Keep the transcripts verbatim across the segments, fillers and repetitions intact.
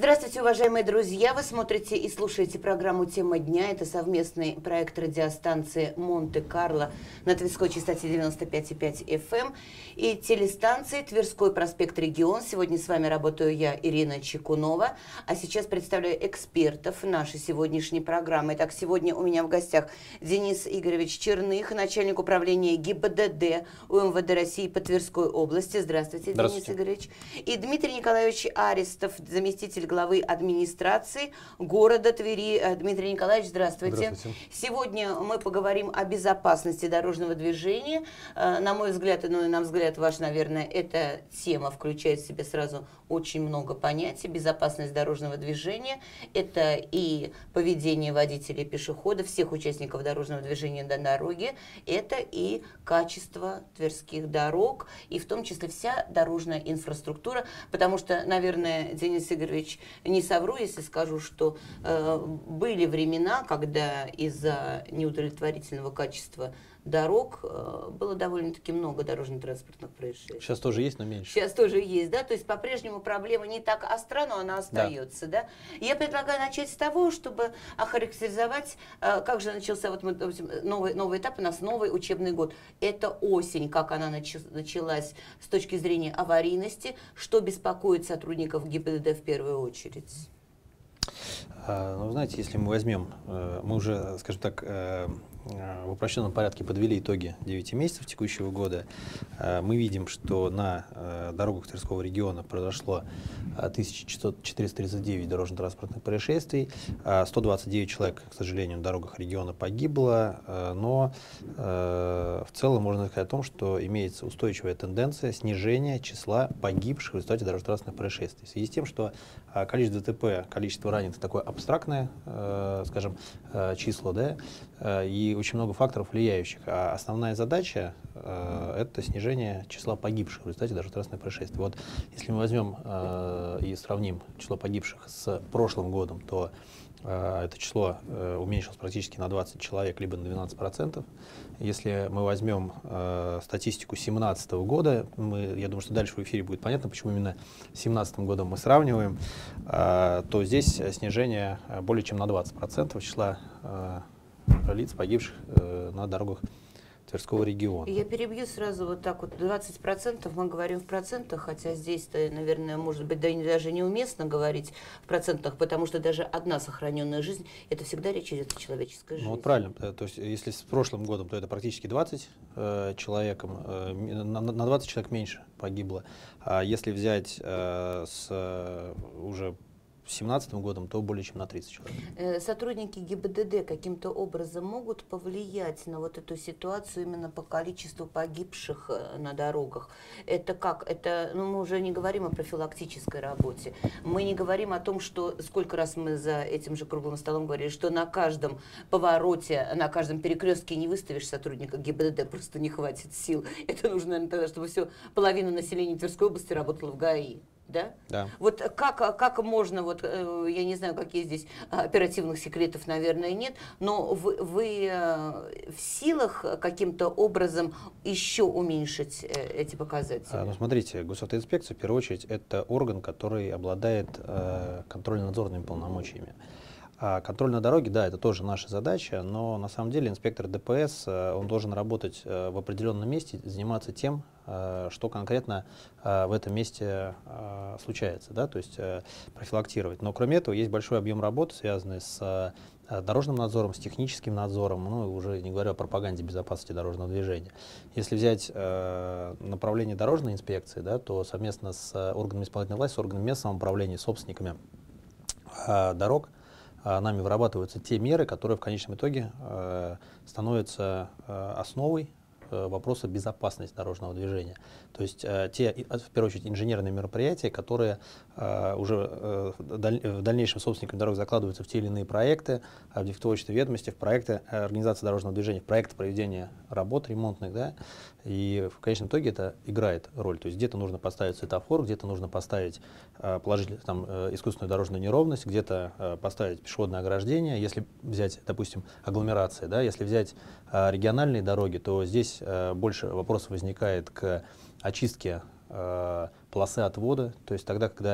Здравствуйте, уважаемые друзья! Вы смотрите и слушаете программу «Тема дня». Это совместный проект радиостанции «Монте-Карло» на Тверской частоте девяносто пять и пять эф эм и телестанции «Тверской проспект Регион». Сегодня с вами работаю я, Ирина Чекунова. А сейчас представляю экспертов нашей сегодняшней программы. Итак, сегодня у меня в гостях Денис Игоревич Черных, начальник управления ГИБДД УМВД России по Тверской области. Здравствуйте, Здравствуйте, Денис Игоревич. И Дмитрий Николаевич Арестов, заместитель главы администрации города Твери. Дмитрий Николаевич, здравствуйте. Здравствуйте. Сегодня мы поговорим о безопасности дорожного движения. На мой взгляд, и ну, на взгляд ваш, наверное, эта тема включает в себя сразу очень много понятий. Безопасность дорожного движения – это и поведение водителей, пешеходов, всех участников дорожного движения на дороге, это и качество тверских дорог, и в том числе вся дорожная инфраструктура, потому что, наверное, Денис Игоревич, не совру, если скажу, что э, были времена, когда из-за неудовлетворительного качества дорог э, было довольно-таки много дорожно-транспортных происшествий. Сейчас тоже есть, но меньше. Сейчас тоже есть, да, то есть по-прежнему проблема не так остра, но она остается, да. да? Я предлагаю начать с того, чтобы охарактеризовать, э, как же начался вот мы, новый, новый этап, у нас новый учебный год. Это осень, как она нач, началась с точки зрения аварийности, что беспокоит сотрудников ГИБДД в первую очередь? Ну, знаете, если мы возьмем, мы уже, скажем так, в упрощенном порядке подвели итоги девяти месяцев текущего года, мы видим, что на дорогах Тверского региона произошло тысяча четыреста тридцать девять дорожно-транспортных происшествий, сто двадцать девять человек, к сожалению, на дорогах региона погибло, но в целом можно сказать о том, что имеется устойчивая тенденция снижения числа погибших в результате дорожно-транспортных происшествий. В связи с тем, что количество ДТП, количество раненых такое абстрактное, скажем, число, да, и очень много факторов влияющих. А основная задача э, это снижение числа погибших в результате дорожно-транспортных происшествий. Вот если мы возьмем э, и сравним число погибших с прошлым годом, то э, это число э, уменьшилось практически на двадцать человек, либо на двенадцать процентов. Если мы возьмем э, статистику две тысячи семнадцатого года, мы, я думаю, что дальше в эфире будет понятно, почему именно с две тысячи семнадцатым годом мы сравниваем, э, то здесь снижение более чем на двадцать процентов числа э, лиц, погибших э, на дорогах Тверского региона. Я перебью сразу вот так вот. двадцать процентов мы говорим в процентах, хотя здесь-то, наверное, может быть, да, даже неуместно говорить в процентах, потому что даже одна сохраненная жизнь, это всегда речь идет о человеческой жизни. Ну вот правильно. То есть если с прошлым годом, то это практически двадцать э, человеком, э, на, на двадцать человек меньше погибло. А если взять э, с э, уже с две тысячи семнадцатым годом, то более чем на тридцать человек. Сотрудники ГИБДД каким-то образом могут повлиять на вот эту ситуацию именно по количеству погибших на дорогах? Это как? Это, ну, мы уже не говорим о профилактической работе. Мы не говорим о том, что сколько раз мы за этим же круглым столом говорили, что на каждом повороте, на каждом перекрестке не выставишь сотрудника ГИБДД, просто не хватит сил. Это нужно, наверное, тогда, чтобы все, половина населения Тверской области работала в ГАИ. Да? Да. Вот как, как можно, вот, я не знаю, какие здесь оперативных секретов, наверное, нет, но вы, вы в силах каким-то образом еще уменьшить эти показатели? А, ну, смотрите, госавтоинспекция, в первую очередь, это орган, который обладает э, контрольно-надзорными полномочиями. А контроль на дороге, да, это тоже наша задача, но на самом деле инспектор ДПС, он должен работать в определенном месте, заниматься тем, что конкретно в этом месте случается, да, то есть профилактировать. Но кроме этого есть большой объем работы, связанный с дорожным надзором, с техническим надзором, ну, уже не говоря о пропаганде безопасности дорожного движения. Если взять направление дорожной инспекции, да, то совместно с органами исполнительной власти, с органами местного самоуправления, собственниками дорог, нами вырабатываются те меры, которые в конечном итоге э, становятся э, основой э, вопроса безопасности дорожного движения. То есть э, те, в первую очередь, инженерные мероприятия, которые э, уже э, даль, в дальнейшем собственникам дорог закладываются в те или иные проекты, в дефектоводческой ведомости, в проекты организации дорожного движения, в проекты проведения работ ремонтных, да, и в конечном итоге это играет роль. То есть где-то нужно поставить светофор, где-то нужно поставить, э, положить там э, искусственную дорожную неровность, где-то э, поставить пешеходное ограждение. Если взять, допустим, агломерации, да, если взять э, региональные дороги, то здесь э, больше вопросов возникает к очистке э, полосы отвода, то есть тогда, когда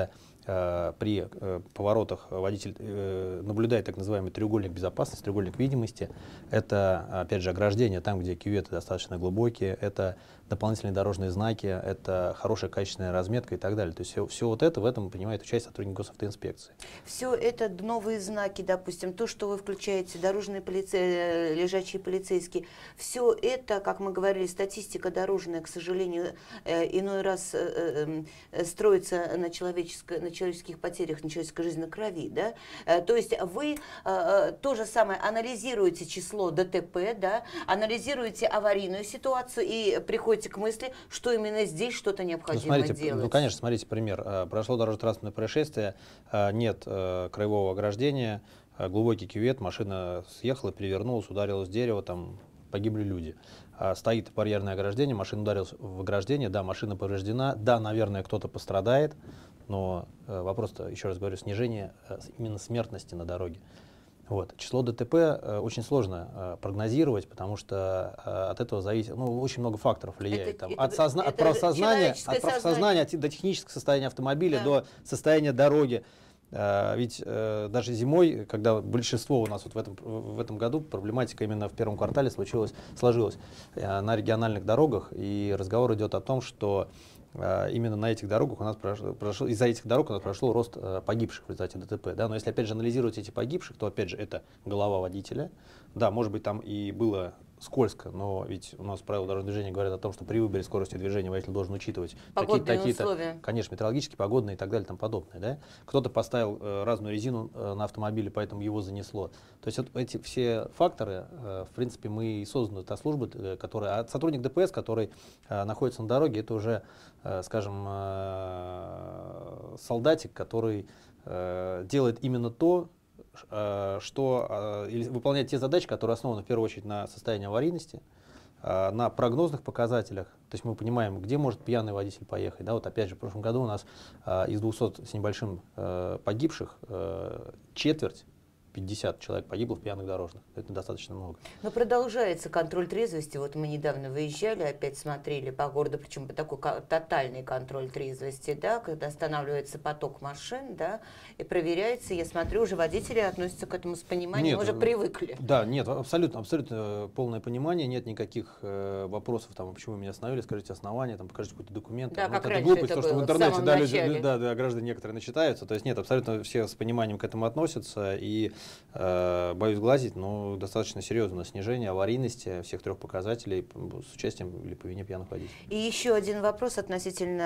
э, при э, поворотах водитель э, наблюдает так называемый треугольник безопасности, треугольник видимости. Это, опять же, ограждение там, где кюветы достаточно глубокие, это дополнительные дорожные знаки, это хорошая качественная разметка и так далее. То есть все, все вот это в этом принимает участие сотрудник госавтоинспекции. Все это новые знаки, допустим, то, что вы включаете, дорожные полице... лежачие полицейские, все это, как мы говорили, статистика дорожная, к сожалению, э, иной раз э, э, строится на, человеческой, на человеческих потерях, на человеческой жизни, на крови. Да? Э, то есть вы э, то же самое анализируете число ДТП, да? Анализируете аварийную ситуацию и приходите к мысли, что именно здесь что-то необходимо ну, смотрите, делать. Ну, конечно, смотрите пример. Прошло дорожно-транспортное происшествие, нет краевого ограждения, глубокий кювет, машина съехала, перевернулась, ударилась в дерево, там погибли люди. Стоит барьерное ограждение, машина ударилась в ограждение, да, машина повреждена, да, наверное, кто-то пострадает, но вопрос-то, еще раз говорю, снижение именно смертности на дороге. Вот. Число ДТП э, очень сложно э, прогнозировать, потому что э, от этого зависит, ну, очень много факторов влияет. Это, там, это, от, созна от правосознания, от правосознания от, до технического состояния автомобиля, да. до состояния дороги. Э, ведь э, даже зимой, когда большинство у нас вот в, этом, в этом году, проблематика именно в первом квартале случилась, сложилась э, на региональных дорогах, и разговор идет о том, что именно на этих дорогах у нас прошел, прошел, из-за этих дорог у нас прошел рост э, погибших в результате ДТП. Да? Но если опять же анализировать эти погибших, то опять же это голова водителя. Да, может быть там и было скользко, но ведь у нас правила дорожного движения говорят о том, что при выборе скорости движения водитель должен учитывать какие-то, какие-то, конечно, метеорологические, погодные и так далее и тому подобное. Да? Кто-то поставил э, разную резину э, на автомобиле, поэтому его занесло. То есть вот эти все факторы, э, в принципе, мы и созданы та служба, э, которая, а сотрудник ДПС, который э, находится на дороге, это уже, э, скажем, э, солдатик, который э, делает именно то, что или выполнять те задачи, которые основаны в первую очередь на состоянии аварийности, на прогнозных показателях. То есть мы понимаем, где может пьяный водитель поехать. Да, вот опять же, в прошлом году у нас из двухсот с небольшим погибших четверть, пятьдесят человек погибло в пьяных дорожных. Это достаточно много. Но продолжается контроль трезвости. Вот мы недавно выезжали, опять смотрели по городу, причем такой тотальный контроль трезвости, да, когда останавливается поток машин, да, и проверяется. Я смотрю, уже водители относятся к этому с пониманием, нет, уже привыкли. Да, нет, абсолютно, абсолютно полное понимание, нет никаких э, вопросов, там, почему вы меня остановили, скажите основания, там, покажите какой-то документ. Да, там, как вот раньше это глупость, это то, что было, в интернете, в да, начале. люди, да, да, граждане некоторые начитаются. То есть нет, абсолютно все с пониманием к этому относятся, и э, боюсь глазить, но достаточно серьезное снижение аварийности всех трех показателей с участием или по вине пьяных водителей. И еще один вопрос относительно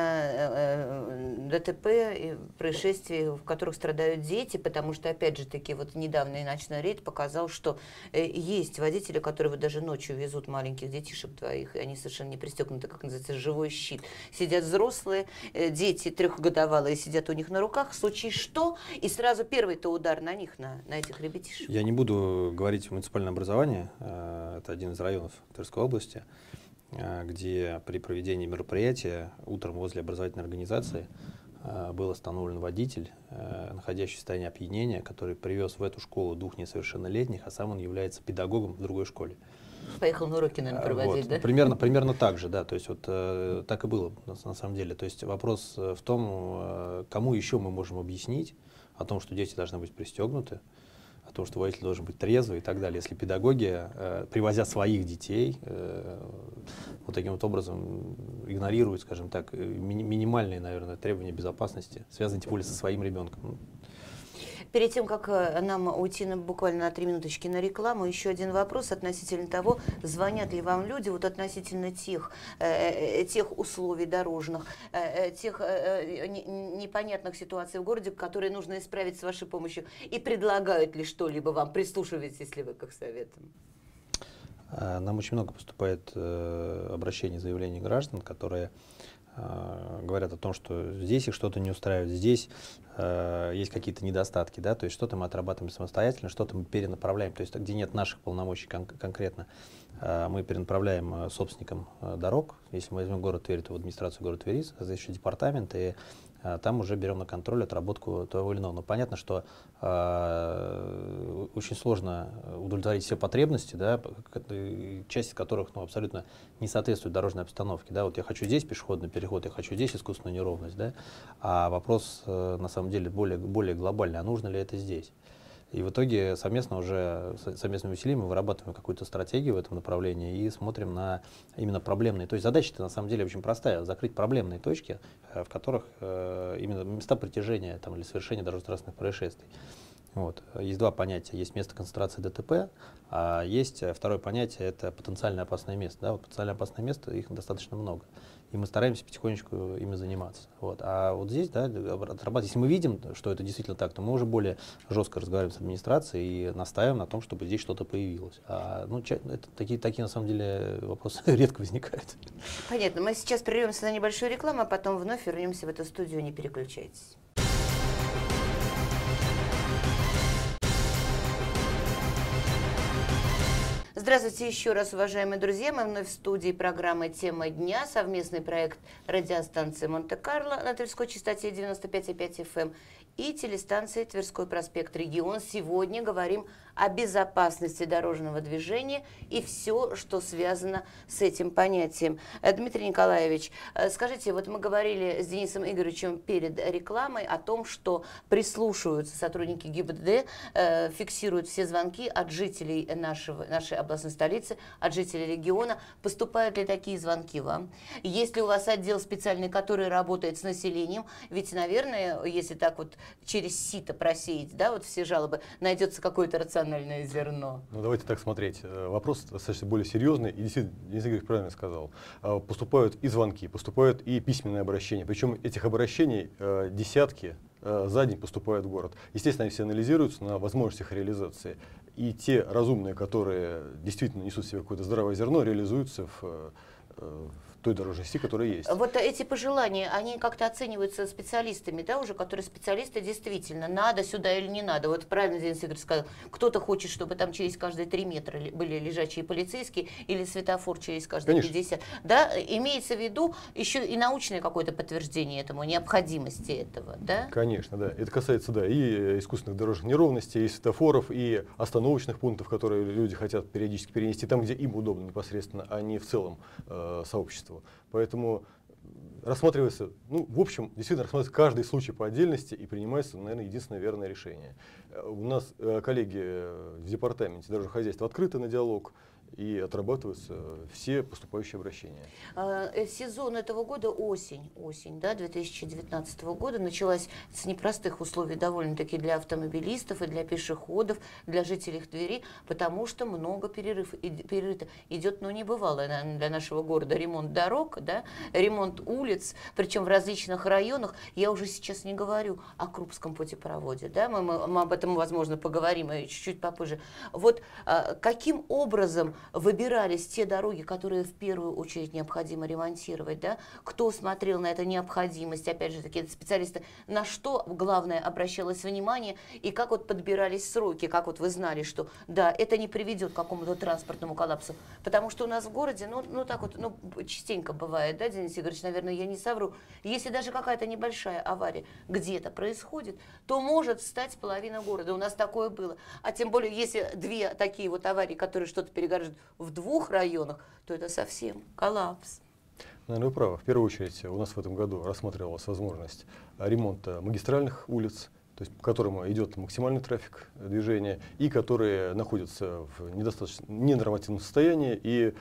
э, ДТП и происшествий, в которых страдают дети, потому что, опять же таки, вот недавний ночной рейд показал, что э, есть водители, которые вот даже ночью везут маленьких детишек двоих, и они совершенно не пристегнуты, как называется, живой щит. Сидят взрослые, э, дети трехгодовалые сидят у них на руках, в случае что, и сразу первый-то удар на них, на, на этих ребятишек. Я не буду говорить о муниципальном образовании, это один из районов Тверской области, где при проведении мероприятия утром возле образовательной организации был остановлен водитель, находящийся в состоянии опьянения, который привез в эту школу двух несовершеннолетних, а сам он является педагогом в другой школе. Поехал на уроки, наверное, проводить, вот, да? Примерно, примерно так же, да, то есть вот э, так и было на, на самом деле. То есть вопрос в том, э, кому еще мы можем объяснить о том, что дети должны быть пристегнуты, о том, что водитель должен быть трезвый и так далее. Если педагоги, э, привозя своих детей, э, вот таким вот образом игнорируют, скажем так, ми минимальные, наверное, требования безопасности, связанные тем более со своим ребенком. Перед тем, как нам уйти на, буквально на три минуточки на рекламу, еще один вопрос относительно того, звонят ли вам люди вот относительно тех, э, тех условий дорожных, э, тех э, не, непонятных ситуаций в городе, которые нужно исправить с вашей помощью, и предлагают ли что-либо вам, прислушиваетесь ли вы к их советам? Нам очень много поступает э, обращений, заявлений граждан, которые э, говорят о том, что здесь их что-то не устраивает, здесь э, есть какие-то недостатки, да, то есть что-то мы отрабатываем самостоятельно, что-то мы перенаправляем, то есть где нет наших полномочий кон конкретно, э, мы перенаправляем э, собственникам э, дорог. Если мы возьмем город Тверь, то в администрацию города Твери, здесь еще департамент, и там уже берем на контроль отработку того или иного. Но понятно, что э, очень сложно удовлетворить все потребности, да, часть из которых ну, абсолютно не соответствует дорожной обстановке. Да. Вот я хочу здесь пешеходный переход, я хочу здесь искусственную неровность. Да. А вопрос э, на самом деле более, более глобальный, а нужно ли это здесь? И в итоге совместно уже, совместными усилиями мы вырабатываем какую-то стратегию в этом направлении и смотрим на именно проблемные. То есть задача-то на самом деле очень простая: закрыть проблемные точки, в которых э, именно места притяжения там, или совершения дорожно-транспортных происшествий. Вот. Есть два понятия. Есть место концентрации ДТП, а есть второе понятие — это потенциально опасное место. Да? Вот потенциально опасное место, их достаточно много. И мы стараемся потихонечку ими заниматься. Вот. А вот здесь, да, отрабатывать, если мы видим, что это действительно так, то мы уже более жестко разговариваем с администрацией и настаиваем на том, чтобы здесь что-то появилось. А, ну, это, такие, такие, на самом деле, вопросы редко возникают. Понятно. Мы сейчас прервемся на небольшую рекламу, а потом вновь вернемся в эту студию. Не переключайтесь. Здравствуйте еще раз, уважаемые друзья. Мы вновь в студии программы «Тема дня», совместный проект радиостанции Монте-Карло на Тверской частоте девяносто пять и пять эф эм и телестанции Тверской проспект Регион. Сегодня говорим о безопасности дорожного движения и все, что связано с этим понятием. Дмитрий Николаевич, скажите, вот мы говорили с Денисом Игоревичем перед рекламой о том, что прислушиваются сотрудники ГИБДД, э, фиксируют все звонки от жителей нашего, нашей областной столицы, от жителей региона. Поступают ли такие звонки вам? Есть ли у вас отдел специальный, который работает с населением? Ведь, наверное, если так вот через сито просеять, да, вот все жалобы, найдется какое-то рациональное зерно. Ну, давайте так смотреть. Вопрос достаточно более серьезный, и действительно, Денис Игоревич правильно сказал. Поступают и звонки, поступают и письменные обращения. Причем этих обращений десятки за день поступают в город. Естественно, они все анализируются на возможностях реализации. И те разумные, которые действительно несут в себе какое-то здравое зерно, реализуются в, в той дорожной сети, которая есть. Вот эти пожелания, они как-то оцениваются специалистами, да, уже, которые специалисты действительно, надо сюда или не надо. Вот правильно Денис Игоревич сказал, кто-то хочет, чтобы там через каждые три метра были лежачие полицейские или светофор через каждые Конечно. пятьдесят. Да, имеется в виду еще и научное какое-то подтверждение этому, необходимости этого, да? Конечно, да. Это касается, да, и искусственных дорожных неровностей, и светофоров, и остановочных пунктов, которые люди хотят периодически перенести там, где им удобно непосредственно, а не в целом э, сообществу. Поэтому рассматривается, ну, в общем, действительно рассматривается каждый случай по отдельности и принимается, наверное, единственное верное решение. У нас э, коллеги в департаменте дорожного хозяйства открыты на диалог, и отрабатываются все поступающие обращения. Сезон этого года осень, осень, да, две тысячи девятнадцатого года началась с непростых условий довольно-таки для автомобилистов и для пешеходов, для жителей Твери, потому что много перерыв, перерыв идет, ну, небывалое, наверное, для нашего города ремонт дорог, да, ремонт улиц, причем в различных районах. Я уже сейчас не говорю о Крупском путепроводе, да, мы, мы, мы об этом, возможно, поговорим чуть-чуть попозже. Вот а, каким образом выбирались те дороги, которые в первую очередь необходимо ремонтировать, да? Кто смотрел на эту необходимость, опять же, такие специалисты, на что, главное, обращалось внимание, и как вот подбирались сроки, как вот вы знали, что, да, это не приведет к какому-то транспортному коллапсу, потому что у нас в городе, ну, ну так вот, ну, частенько бывает, да, Денис Игоревич, наверное, я не совру, если даже какая-то небольшая авария где-то происходит, то может встать половина города, у нас такое было, а тем более, если две такие вот аварии, которые что-то перегораживают в двух районах, то это совсем коллапс. Наверное, вы правы. В первую очередь у нас в этом году рассматривалась возможность ремонта магистральных улиц, то есть по которым идет максимальный трафик движения, и которые находятся в недостаточно ненормативном состоянии, и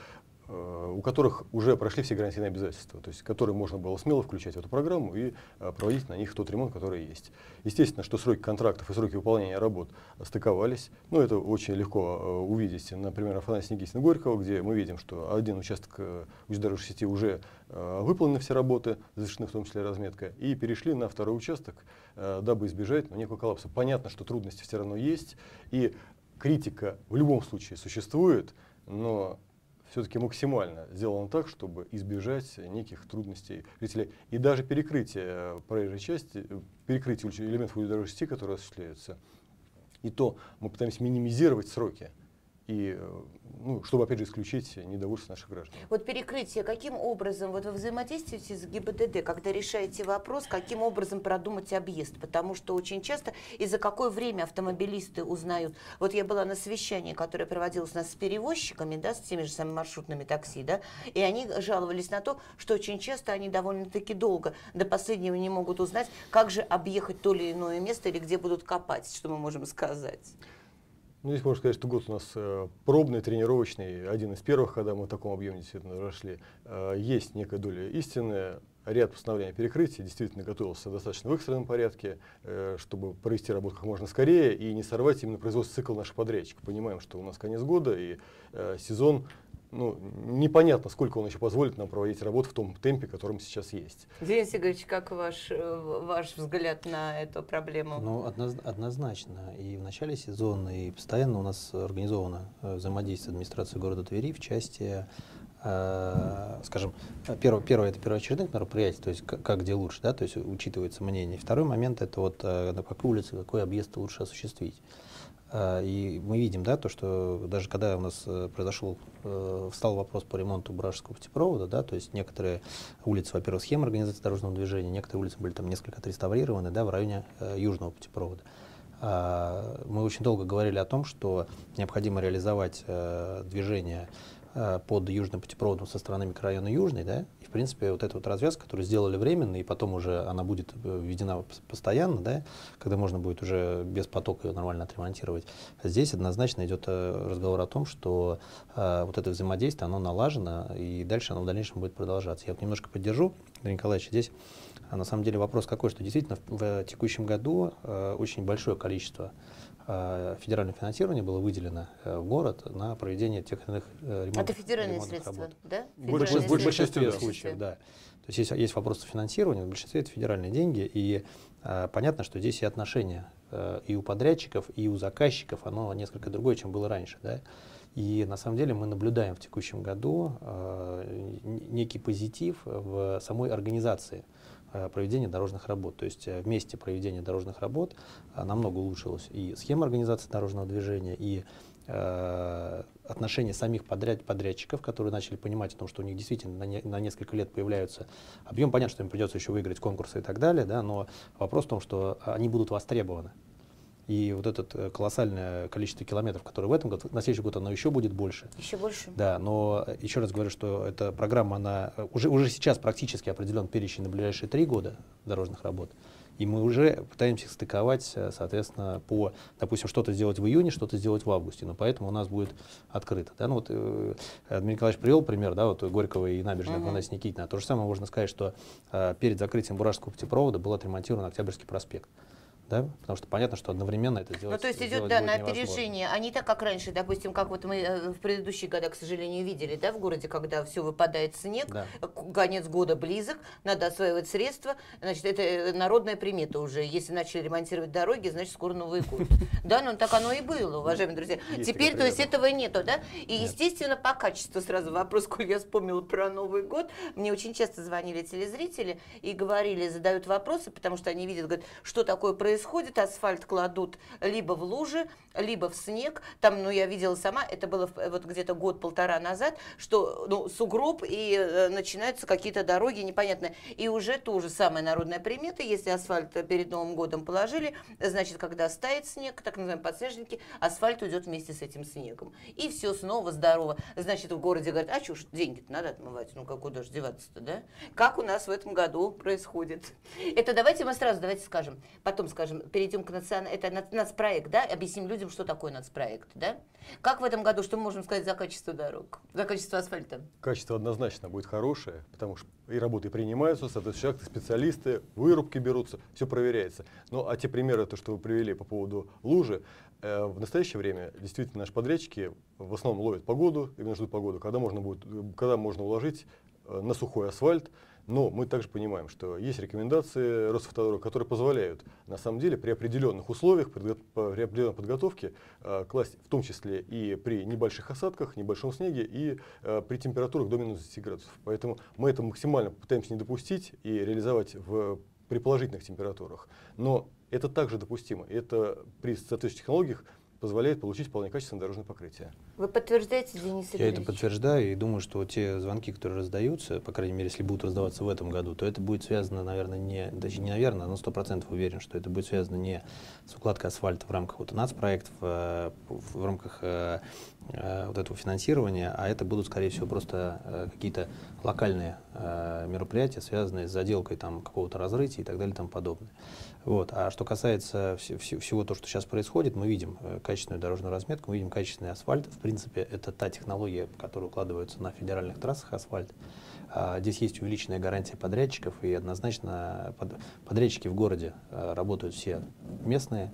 у которых уже прошли все гарантийные обязательства, то есть которые можно было смело включать в эту программу и проводить на них тот ремонт, который есть. Естественно, что сроки контрактов и сроки выполнения работ стыковались. Ну, это очень легко увидеть, например, Афанасия Никитина Горького, где мы видим, что один участок дорожной сети уже выполнены все работы, завершены в том числе разметка, и перешли на второй участок, дабы избежать ну, некого коллапса. Понятно, что трудности все равно есть, и критика в любом случае существует, но все-таки максимально сделано так, чтобы избежать неких трудностей жителей. И даже перекрытие проезжей части, перекрытие элементов дорожной сети, которые осуществляются, и то мы пытаемся минимизировать сроки. И и ну, чтобы, опять же, исключить недовольство наших граждан. Вот перекрытие, каким образом, вот вы взаимодействуете с ГИБДД, когда решаете вопрос, каким образом продумать объезд? Потому что очень часто и за какое время автомобилисты узнают. Вот я была на совещании, которое проводилось у нас с перевозчиками, да, с теми же самыми маршрутными такси, да, и они жаловались на то, что очень часто они довольно-таки долго, до последнего не могут узнать, как же объехать то или иное место или где будут копать, что мы можем сказать. Ну, здесь можно сказать, что год у нас э, пробный, тренировочный, один из первых, когда мы в таком объеме действительно прошли. Э, есть некая доля истины, ряд постановлений о перекрытии действительно готовился достаточно в экстренном порядке, э, чтобы провести работу как можно скорее и не сорвать именно производственный цикл наших подрядчиков. Понимаем, что у нас конец года и э, сезон. Ну, непонятно, сколько он еще позволит нам проводить работу в том темпе, которым сейчас есть. Денис Игоревич, как ваш, ваш взгляд на эту проблему? Ну, однозначно. И в начале сезона, и постоянно у нас организовано взаимодействие администрации города Твери в части, э, скажем, первое, первое это первоочередных мероприятий, то есть как, как где лучше, да, то есть учитывается мнение. Второй момент это вот на какой улице, какой объезд лучше осуществить. И мы видим, да, то, что даже когда у нас произошел, встал вопрос по ремонту Буражского путепровода, да, то есть некоторые улицы, во-первых, схема организации дорожного движения, некоторые улицы были там несколько отреставрированы, да, в районе э, Южного путепровода. А, мы очень долго говорили о том, что необходимо реализовать э, движение э, под Южным путепроводом со стороны микрорайона Южный, да, и в принципе вот эта вот развязка, которую сделали временно, и потом уже она будет введена постоянно, да, когда можно будет уже без потока ее нормально отремонтировать. Здесь однозначно идет разговор о том, что э, вот это взаимодействие, оно налажено, и дальше оно в дальнейшем будет продолжаться. Я вот немножко поддержу Дмитрия Николаевича здесь. А на самом деле вопрос какой, что действительно в, в текущем году э, очень большое количество э, федерального финансирования было выделено э, в город на проведение тех или иных э, ремонтов. Это федеральные средства, работ. да? Больше, Федеральные больше, средства. большинстве большинстве да. случаев, да. То есть есть, есть вопросы финансирования, в большинстве это федеральные деньги, и э, понятно, что здесь и отношения э, и у подрядчиков, и у заказчиков, оно несколько другое, чем было раньше, да. И на самом деле мы наблюдаем в текущем году э, некий позитив в самой организации э, проведения дорожных работ. То есть э, вместе проведения дорожных работ э, намного улучшилась и схема организации дорожного движения, и э, отношения самих подряд, подрядчиков, которые начали понимать о том, что у них действительно на, не, на несколько лет появляются объем. Понятно, что им придется еще выиграть конкурсы и так далее, да, но вопрос в том, что они будут востребованы. И вот это колоссальное количество километров, которые в этом году, на следующий год оно еще будет больше. Еще больше? Да, но еще раз говорю, что эта программа, она уже, уже сейчас практически определен перечень на ближайшие три года дорожных работ. И мы уже пытаемся их стыковать, соответственно, по, допустим, что-то сделать в июне, что-то сделать в августе. Но поэтому у нас будет открыто. Да? Ну, вот, э, Дмитрий Николаевич привел пример, да, вот Горького и набережной uh-huh. Афанасия Никитина. То же самое можно сказать, что э, перед закрытием Буражского путепровода был отремонтирован Октябрьский проспект. Да? Потому что понятно, что одновременно это сделать. Ну, то есть идет, да, на опережение, а не так, как раньше, допустим, как вот мы в предыдущие годы, к сожалению, видели, да, в городе, когда все выпадает снег, да. Конец года близок, надо осваивать средства, значит, это народная примета уже. Если начали ремонтировать дороги, значит, скоро Новый год. Да, ну так оно и было, уважаемые друзья. Теперь, то есть, этого нету, да? И, естественно, по качеству сразу вопрос, коль я вспомнила про Новый год, мне очень часто звонили телезрители и говорили, задают вопросы, потому что они видят, говорят, что такое происходит. Происходит, асфальт кладут либо в лужи, либо в снег. Там, ну, я видела сама, это было вот где-то год-полтора назад, что, ну, сугроб, и э, начинаются какие-то дороги непонятные. И уже то же самое народная примета, если асфальт перед Новым годом положили, значит, когда стает снег, так называемые подснежники, асфальт уйдет вместе с этим снегом. И все снова здорово. Значит, в городе говорят, а что ж, деньги-то надо отмывать, ну, как куда же деваться-то, да? Как у нас в этом году происходит? Это давайте мы сразу, давайте скажем, потом скажем, перейдем к национальному, это нацпроект, да, объясним людям, что такое нацпроект, да? Как в этом году, что мы можем сказать за качество дорог, за качество асфальта? Качество однозначно будет хорошее, потому что и работы принимаются, соответственно, акты, специалисты, вырубки берутся, все проверяется. Ну, а те примеры, то, что вы привели по поводу лужи, э, в настоящее время действительно наши подрядчики в основном ловят погоду, именно ждут погоду, когда можно будет, когда можно уложить э, на сухой асфальт. Но мы также понимаем, что есть рекомендации Росавтодора, которые позволяют на самом деле при определенных условиях, при определенной подготовке э, класть в том числе и при небольших осадках, небольшом снеге и э, при температурах до минус десяти градусов. Поэтому мы это максимально пытаемся не допустить и реализовать в, при положительных температурах. Но это также допустимо. Это при соответствующих технологиях позволяет получить вполне качественное дорожное покрытие. Вы подтверждаете, Денис Игоревич? Я это подтверждаю и думаю, что те звонки, которые раздаются, по крайней мере, если будут раздаваться в этом году, то это будет связано, наверное, не, даже не наверное, но сто процентов уверен, что это будет связано не с укладкой асфальта в рамках вот нацпроектов, в, в рамках э, э, вот этого финансирования, а это будут, скорее всего, просто э, какие-то локальные э, мероприятия, связанные с заделкой там какого-то разрытия и так далее и тому подобное. Вот. А что касается вс вс всего того, что сейчас происходит, мы видим э, качественную дорожную разметку, мы видим качественный асфальт. В принципе, это та технология, которая укладывается на федеральных трассах асфальт. А, здесь есть увеличенная гарантия подрядчиков, и однозначно под, подрядчики в городе а, работают все местные.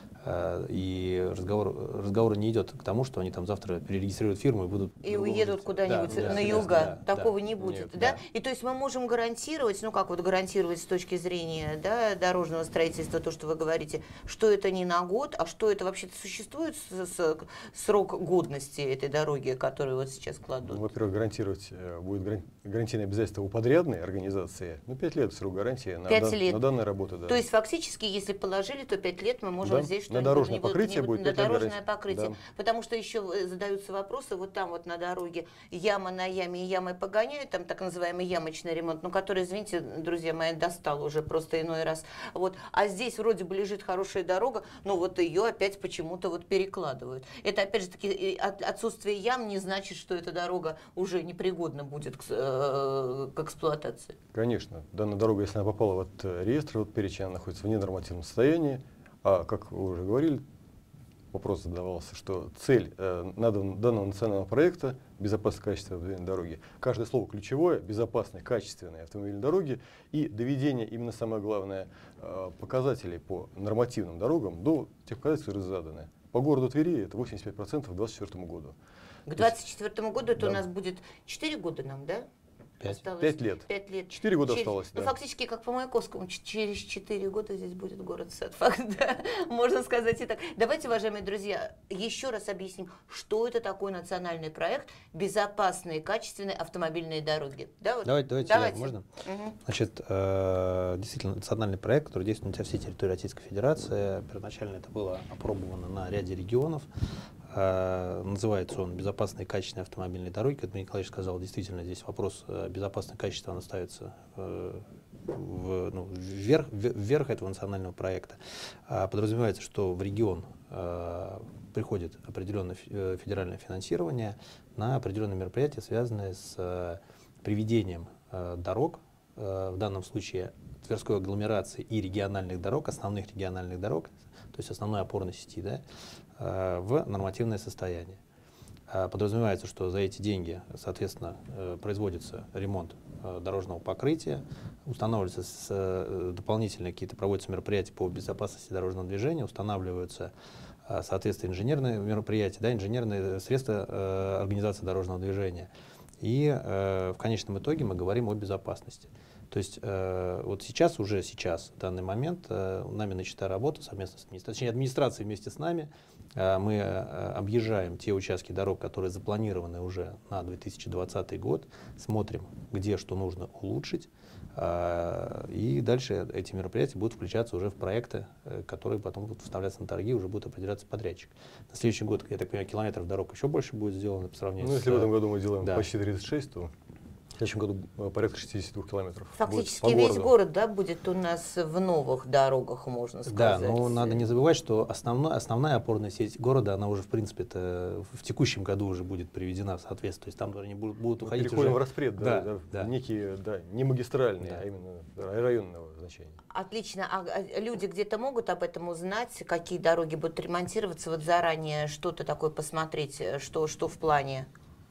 И разговор, разговор не идет к тому, что они там завтра перерегистрируют фирму и будут... И уедут куда-нибудь да, на да, юга. да, Такого да, не будет, нет, да? да? И то есть мы можем гарантировать, ну как вот гарантировать с точки зрения, да, дорожного строительства, то, что вы говорите, что это не на год, а что это вообще-то существует с, с, срок годности этой дороги, которую вот сейчас кладут? Ну, во-первых, гарантировать э, будет гарантийное обязательство у подрядной организации. Ну, пять лет срок гарантии на, дан, на данные работы. Да. То есть фактически, если положили, то пять лет мы можем да. здесь на дорожное покрытие будет на дорожное покрытие. Да. Потому что еще задаются вопросы, вот там вот на дороге яма на яме, и ямой погоняют, там так называемый ямочный ремонт, ну, который, извините, друзья мои, достал уже просто иной раз. Вот. А здесь вроде бы лежит хорошая дорога, но вот ее опять почему-то вот перекладывают. Это, опять же таки, отсутствие ям не значит, что эта дорога уже непригодна будет к, э, к эксплуатации. Конечно. Данная дорога, если она попала в этот реестр, вот перечень, она находится в ненормативном состоянии, а, как вы уже говорили, вопрос задавался, что цель э, данного национального проекта – безопасное качество автомобильной дороги. Каждое слово ключевое – безопасные, качественные автомобильные дороги и доведение, именно самое главное, э, показателей по нормативным дорогам до тех показателей, которые заданы. По городу Твери это восемьдесят пять процентов к двадцать четвёртому году. К двадцать четвёртому году это да. у нас будет четыре года нам, да? Пять. Пять лет. Пять лет. Четыре года через, осталось, ну, да. фактически, как по Маяковскому, через четыре года здесь будет город Сад-Факт, да? Можно сказать и так. Давайте, уважаемые друзья, еще раз объясним, что это такой национальный проект «Безопасные и качественные автомобильные дороги». Да, вот? Давайте, давайте, давайте. Я, можно? Угу. Значит, э, действительно, национальный проект, который действует на всей территории Российской Федерации. Первоначально это было опробовано на ряде регионов. Uh, называется он «Безопасные и качественные автомобильные дороги». Как Дмитрий Николаевич сказал, действительно, здесь вопрос uh, безопасного качества, оно ставится uh, в, ну, вверх, вверх этого национального проекта. Uh, подразумевается, что в регион uh, приходит определенное федеральное финансирование на определенные мероприятия, связанные с uh, приведением uh, дорог, uh, в данном случае Тверской агломерации и региональных дорог, основных региональных дорог, то есть основной опорной сети, да, в нормативное состояние. Подразумевается, что за эти деньги, соответственно, производится ремонт дорожного покрытия, устанавливаются дополнительные какие-то, проводятся мероприятия по безопасности дорожного движения, устанавливаются, соответственно, инженерные мероприятия, да, инженерные средства организации дорожного движения. И в конечном итоге мы говорим о безопасности. То есть э, вот сейчас, уже сейчас, в данный момент, э, нами начата работа совместно с администрацией, точнее, администрация вместе с нами. Э, мы э, объезжаем те участки дорог, которые запланированы уже на две тысячи двадцатый год, смотрим, где что нужно улучшить, э, и дальше эти мероприятия будут включаться уже в проекты, э, которые потом будут вставляться на торги, уже будет определяться подрядчик. На следующий год, я так понимаю, километров дорог еще больше будет сделано по сравнению ну, с... если в этом году мы делаем да. почти тридцать шесть, то... В следующем году порядка шестидесяти двух километров. Фактически весь город, да, будет у нас в новых дорогах, можно сказать. Да, но надо не забывать, что основной, основная опорная сеть города, она уже, в принципе, в текущем году уже будет приведена в соответствие. То есть там они будут, будут уходить. Мы переходим уже... в распред, да, да, да. некие, да, не магистральные, да. а именно районного значения. Отлично. А люди где-то могут об этом узнать, какие дороги будут ремонтироваться, вот заранее что-то такое посмотреть, что, что в плане?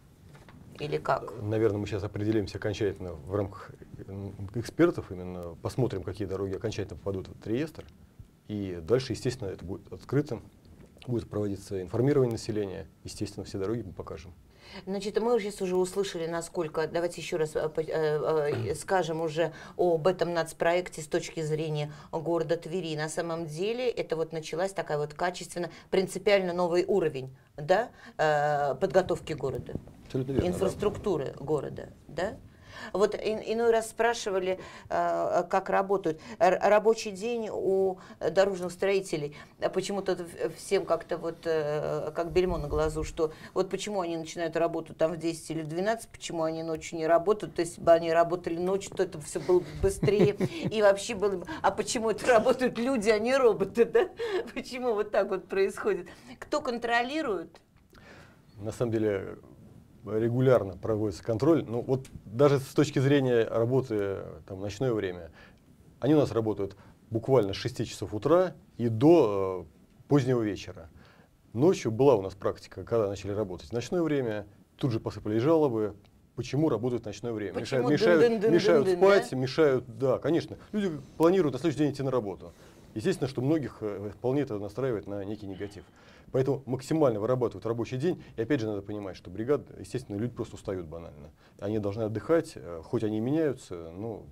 Или как? Наверное, мы сейчас определимся окончательно в рамках экспертов, именно посмотрим, какие дороги окончательно попадут в этот реестр. И дальше, естественно, это будет открыто, будет проводиться информирование населения. Естественно, все дороги мы покажем. Значит, мы сейчас уже услышали, насколько, давайте еще раз э, э, скажем уже об этом нацпроекте с точки зрения города Твери. На самом деле это вот началась такая вот качественно, принципиально новый уровень, да, э, подготовки города, Абсолютно верно, инфраструктуры, да, города, да. Вот иной раз спрашивали, как работают. Рабочий день у дорожных строителей. Почему-то всем как-то вот как бельмо на глазу, что вот почему они начинают работу там в десять или в двенадцать, почему они ночью не работают. То есть, если бы они работали ночью, то это все было бы быстрее. И вообще было бы... А почему это работают люди, а не роботы, да? Почему вот так вот происходит? Кто контролирует? На самом деле... регулярно проводится контроль. Ну, вот даже с точки зрения работы там, в ночное время, они у нас работают буквально с шести часов утра и до э, позднего вечера. Ночью была у нас практика, когда начали работать в ночное время, тут же посыпались жалобы, почему работают в ночное время. Почему? Мешают, Дын -дын -дын мешают -дын, спать, да? мешают, да, конечно. Люди планируют на следующий день идти на работу. Естественно, что многих э, вполне это настраивает на некий негатив. Поэтому максимально вырабатывают рабочий день. И опять же надо понимать, что бригада, естественно, люди просто устают банально. Они должны отдыхать, хоть они меняются, но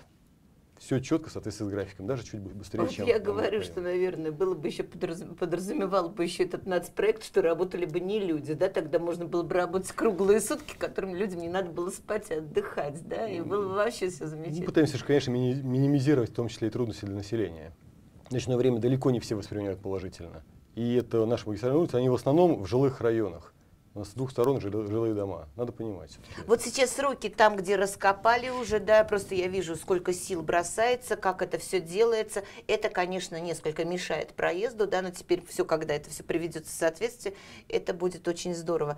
все четко соответствует с графиком, даже чуть быстрее, Вот чем... я говорю, что, наверное, было бы еще подразумевало бы еще этот нацпроект, что работали бы не люди, да, тогда можно было бы работать круглые сутки, которым людям не надо было спать и отдыхать, да, и было бы вообще все замечательно. Мы пытаемся, конечно, мини минимизировать в том числе и трудности для населения. В ночное время далеко не все воспринимают положительно. И это наши магистральные улицы, они в основном в жилых районах. У нас с двух сторон жилые дома. Надо понимать. Вот сейчас сроки там, где раскопали уже, да, просто я вижу, сколько сил бросается, как это все делается. Это, конечно, несколько мешает проезду, да, но теперь все, когда это все приведется в соответствие, это будет очень здорово.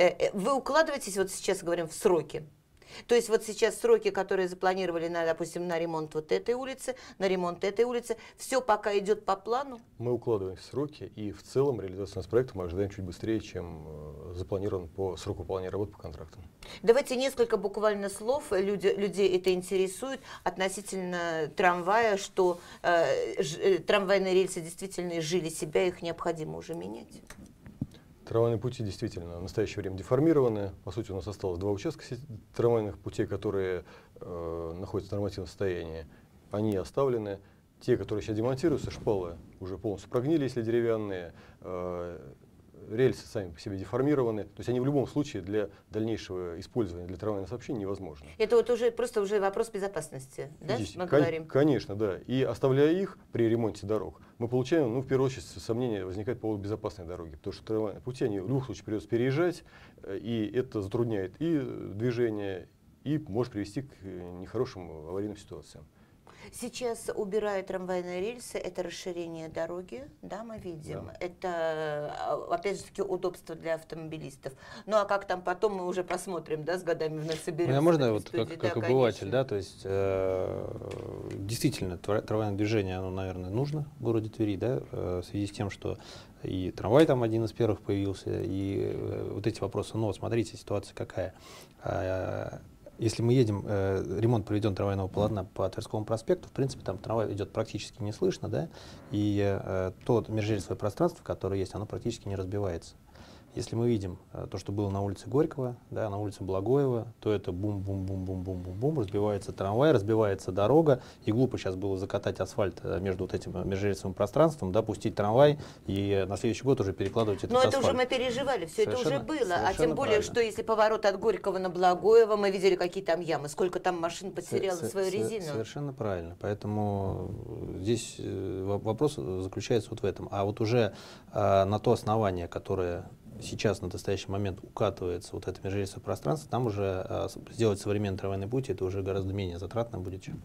Вы укладываетесь, вот сейчас говорим, в сроки? То есть вот сейчас сроки, которые запланировали, на, допустим, на ремонт вот этой улицы, на ремонт этой улицы, все пока идет по плану? Мы укладываем в сроки, и в целом реализация нас проекта мы ожидаем чуть быстрее, чем э, запланирован по сроку выполнения работ по контрактам. Давайте несколько буквально слов, люди, людей это интересует, относительно трамвая, что э, ж, трамвайные рельсы действительно жили себя, их необходимо уже менять. Трамвайные пути действительно в настоящее время деформированы. По сути, у нас осталось два участка трамвайных путей, которые э, находятся в нормативном состоянии. Они оставлены. Те, которые сейчас демонтируются, шпалы уже полностью прогнили, если деревянные. Э, рельсы сами по себе деформированы. То есть они в любом случае для дальнейшего использования для трамвайного сообщения невозможны. Это вот уже просто уже вопрос безопасности, да, Здесь, мы кон говорим? Конечно, да. И оставляя их при ремонте дорог, мы получаем, ну, в первую очередь, сомнения возникает по поводу безопасной дороги. Потому что трамвайные пути, они в любом случае придется переезжать, и это затрудняет и движение, и может привести к нехорошим аварийным ситуациям. Сейчас убирают трамвайные рельсы, это расширение дороги, да, мы видим. Да. Это, опять же таки, удобство для автомобилистов. Ну, а как там потом, мы уже посмотрим, да, с годами вновь соберемся. Ну, я можно, вот, студии, как, да, как обыватель, конечно. да, то есть, э, действительно, трамвайное движение, оно, наверное, нужно в городе Твери, да, э, в связи с тем, что и трамвай там один из первых появился, и э, вот эти вопросы. Но смотрите, ситуация какая. Э, Если мы едем, э, ремонт проведен трамвайного полотна по Тверскому проспекту, в принципе, там трамвай идет практически не слышно, да, и э, то межрельсовое пространство, которое есть, оно практически не разбивается. Если мы видим э, то, что было на улице Горького, да, на улице Благоева, то это бум-бум-бум-бум-бум-бум-бум, разбивается трамвай, разбивается дорога, и глупо сейчас было закатать асфальт между вот этим межрельсовым пространством, да, пустить трамвай и на следующий год уже перекладывать этот Но асфальт. это уже мы переживали, все это уже было. А тем более, правильно. что если поворот от Горького на Благоева, мы видели, какие там ямы, сколько там машин потеряло Со- свою со- резину. Совершенно правильно. Поэтому здесь э, во- вопрос заключается вот в этом. А вот уже э, на то основание, которое сейчас на настоящий момент укатывается вот это межрельсовое пространство, там уже э, сделать современный трамвайный путь, это уже гораздо менее затратно будет, чем...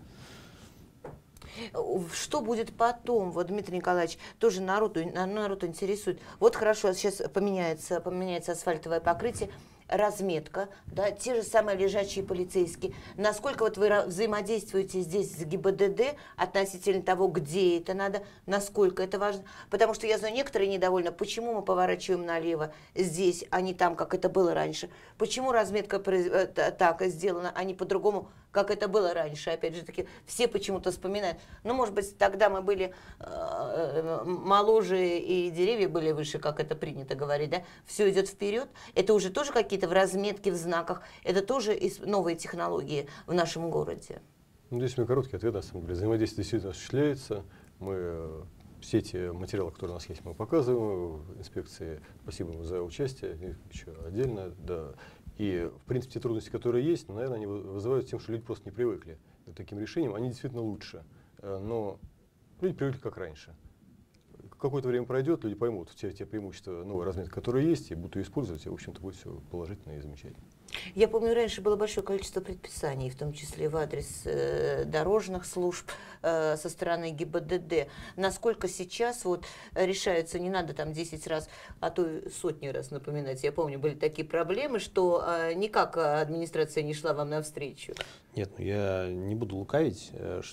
Что будет потом? Вот, Дмитрий Николаевич, тоже народу, народ интересует. Вот хорошо, сейчас поменяется, поменяется асфальтовое покрытие, разметка, да, те же самые лежачие полицейские. Насколько вот вы взаимодействуете здесь с ГИБДД относительно того, где это надо, насколько это важно? Потому что я знаю, некоторые недовольны, почему мы поворачиваем налево здесь, а не там, как это было раньше. Почему разметка так сделана, а не по-другому, как это было раньше. Опять же таки, все почему-то вспоминают. Ну, может быть, тогда мы были э, моложе и деревья были выше, как это принято говорить, да? Все идет вперед. Это уже тоже какие-то в разметке, в знаках. Это тоже новые технологии в нашем городе. Ну, здесь у меня короткий ответ, на самом деле. Взаимодействие действительно осуществляется. Мы все эти материалы, которые у нас есть, мы показываем в инспекции. Спасибо им за участие, еще отдельно, да. И, в принципе, те трудности, которые есть, наверное, они вызывают тем, что люди просто не привыкли к таким решениям. Они действительно лучше, но люди привыкли как раньше. Какое-то время пройдет, люди поймут те, те преимущества новой разметки, которые есть, и будут ее использовать, и, в общем-то, будет все положительно и замечательно. Я помню, раньше было большое количество предписаний, в том числе в адрес э, дорожных служб э, со стороны ГИБДД. Насколько сейчас вот решаются, не надо там десять раз, а то и сотни раз напоминать. Я помню, были такие проблемы, что э, никак администрация не шла вам навстречу. Нет, ну я не буду лукавить,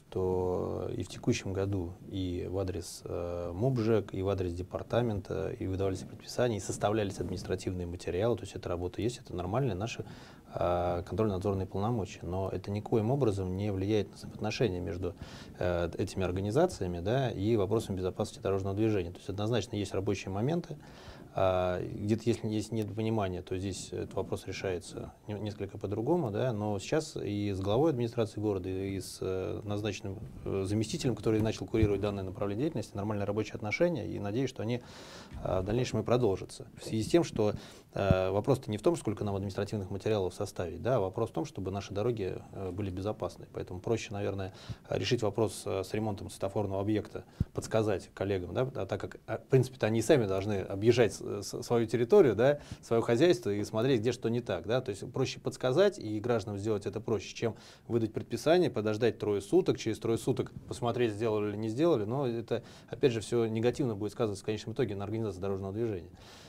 что и в текущем году и в адрес э, МОБЖЭК, и в адрес департамента, и выдавались предписания, и составлялись административные материалы, то есть эта работа есть, это нормальные наши э, контрольно-надзорные полномочия, но это никоим образом не влияет на взаимоотношения между э, этими организациями, да, и вопросом безопасности дорожного движения. То есть однозначно есть рабочие моменты. Где-то, если есть недопонимание, то здесь этот вопрос решается несколько по-другому, да, но сейчас и с главой администрации города, и с назначенным заместителем, который начал курировать данное направление деятельности, нормальные рабочие отношения, и надеюсь, что они в дальнейшем и продолжатся. В связи с тем, что вопрос-то не в том, сколько нам административных материалов составить, да, а вопрос в том, чтобы наши дороги были безопасны. Поэтому проще, наверное, решить вопрос с ремонтом светофорного объекта, подсказать коллегам, да, а так как, в принципе-то, они сами должны объезжать свою территорию, да, свое хозяйство и смотреть, где что не так. Да? То есть проще подсказать, и гражданам сделать это проще, чем выдать предписание, подождать трое суток, через трое суток посмотреть, сделали или не сделали. Но это, опять же, все негативно будет сказываться в конечном итоге на организации дорожного движения.